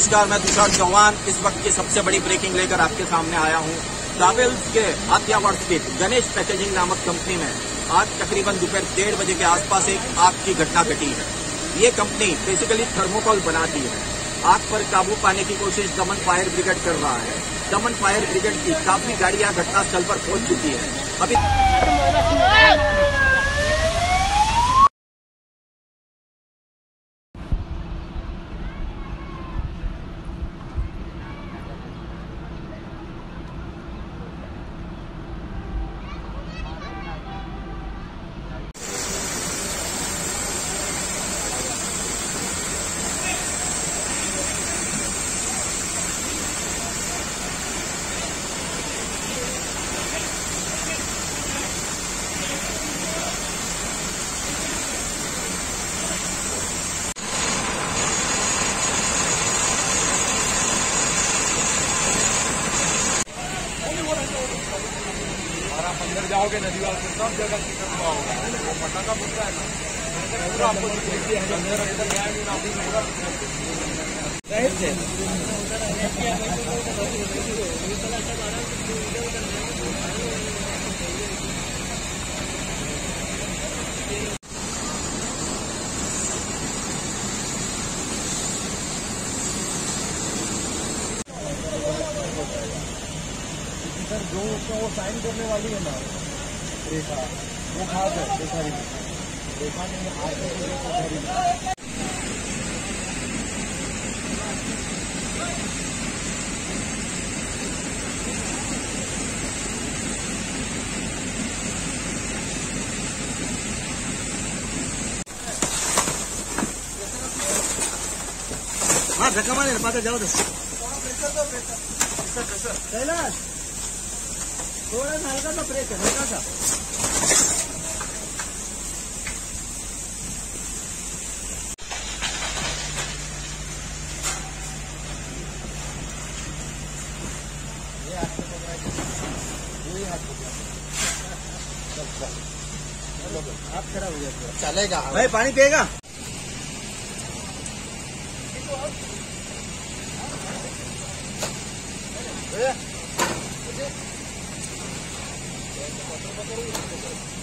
नमस्कार, मैं तुषार चौहान इस वक्त की सबसे बड़ी ब्रेकिंग लेकर आपके सामने आया हूं। दावेल्स के हाथियावाड़ स्थित गणेश पैकेजिंग नामक कंपनी में आज तकरीबन दोपहर 1:30 बजे के आसपास एक आग की घटना घटी है। ये कंपनी बेसिकली थर्मोकोल बनाती है। आग पर काबू पाने की कोशिश दमन फायर ब्रिगेड कर रहा है। दमन फायर ब्रिगेड की काफी गाड़ियां घटनास्थल पर पहुंच चुकी है। अभी आप अंदर जाओगे नदीवाल से सब जगह चिकन हुआ होगा। वो पटाखा मुद्दा है ना, पूरा आपको अंदर अंदर गया भी ना सर जो वो साइन करने वाली है ना रेखा, वो खास है रेखा नहीं आज हाँ धक्का मारे पाता जाओ कैलाश थोड़ा सा हल्का सा ब्रेक है, हल्का सा। ये हाथ से पकड़ा, ये हाथ पकड़ा, हाथ खराब हो गया। चलेगा भाई, पानी पिएगा? भैया